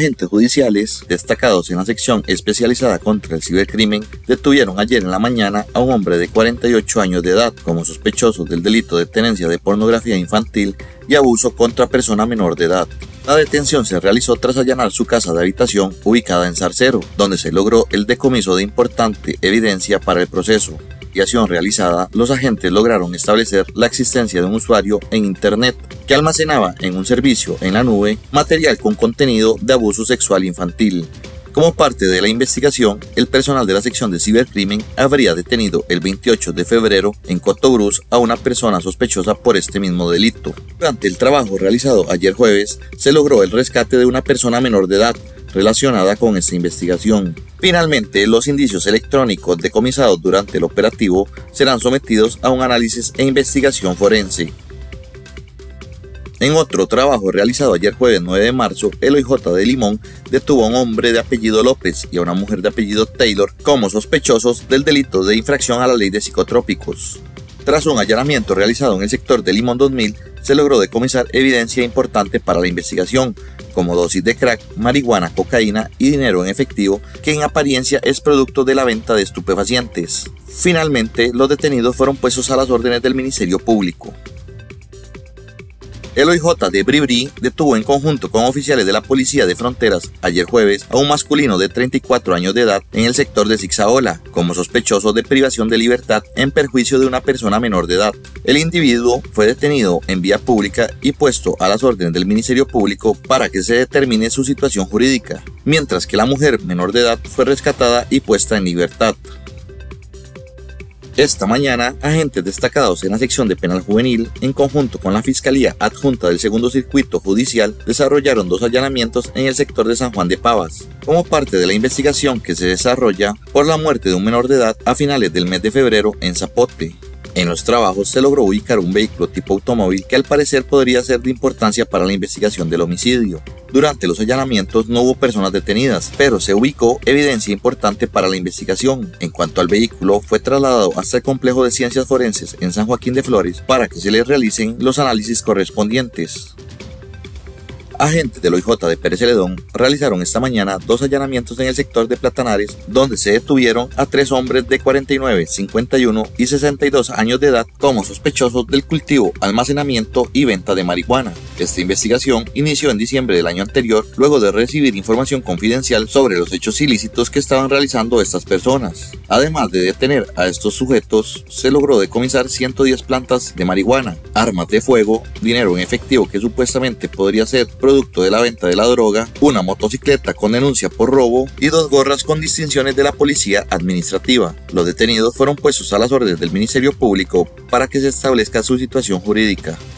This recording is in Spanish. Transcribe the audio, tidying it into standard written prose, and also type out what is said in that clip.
Agentes judiciales destacados en la sección especializada contra el cibercrimen detuvieron ayer en la mañana a un hombre de 48 años de edad como sospechoso del delito de tenencia de pornografía infantil y abuso contra persona menor de edad. La detención se realizó tras allanar su casa de habitación ubicada en Zarcero, donde se logró el decomiso de importante evidencia para el proceso. Investigación realizada, los agentes lograron establecer la existencia de un usuario en Internet que almacenaba en un servicio en la nube material con contenido de abuso sexual infantil. Como parte de la investigación, el personal de la sección de cibercrimen habría detenido el 28 de febrero en Cotobruz a una persona sospechosa por este mismo delito. Durante el trabajo realizado ayer jueves, se logró el rescate de una persona menor de edad relacionada con esta investigación. Finalmente, los indicios electrónicos decomisados durante el operativo serán sometidos a un análisis e investigación forense. En otro trabajo realizado ayer jueves 9 de marzo, el OIJ de Limón detuvo a un hombre de apellido López y a una mujer de apellido Taylor como sospechosos del delito de infracción a la ley de psicotrópicos. Tras un allanamiento realizado en el sector de Limón 2000, se logró decomisar evidencia importante para la investigación, como dosis de crack, marihuana, cocaína y dinero en efectivo, que en apariencia es producto de la venta de estupefacientes. Finalmente, los detenidos fueron puestos a las órdenes del Ministerio Público. El OIJ de Bribri detuvo en conjunto con oficiales de la Policía de Fronteras ayer jueves a un masculino de 34 años de edad en el sector de Zixaola como sospechoso de privación de libertad en perjuicio de una persona menor de edad. El individuo fue detenido en vía pública y puesto a las órdenes del Ministerio Público para que se determine su situación jurídica, mientras que la mujer menor de edad fue rescatada y puesta en libertad. Esta mañana, agentes destacados en la sección de penal juvenil, en conjunto con la Fiscalía Adjunta del Segundo Circuito Judicial, desarrollaron 2 allanamientos en el sector de San Juan de Pavas, como parte de la investigación que se desarrolla por la muerte de un menor de edad a finales del mes de febrero en Zapote. En los trabajos se logró ubicar un vehículo tipo automóvil que al parecer podría ser de importancia para la investigación del homicidio. Durante los allanamientos no hubo personas detenidas, pero se ubicó evidencia importante para la investigación. En cuanto al vehículo, fue trasladado hasta el complejo de ciencias forenses en San Joaquín de Flores para que se le realicen los análisis correspondientes. Agentes del OIJ de Pérez Celedón realizaron esta mañana 2 allanamientos en el sector de Platanares, donde se detuvieron a 3 hombres de 49, 51 y 62 años de edad como sospechosos del cultivo, almacenamiento y venta de marihuana. Esta investigación inició en diciembre del año anterior, luego de recibir información confidencial sobre los hechos ilícitos que estaban realizando estas personas. Además de detener a estos sujetos, se logró decomisar 110 plantas de marihuana, armas de fuego, dinero en efectivo que supuestamente podría ser producto de la venta de la droga, una motocicleta con denuncia por robo y 2 gorras con distinciones de la policía administrativa. Los detenidos fueron puestos a las órdenes del Ministerio Público para que se establezca su situación jurídica.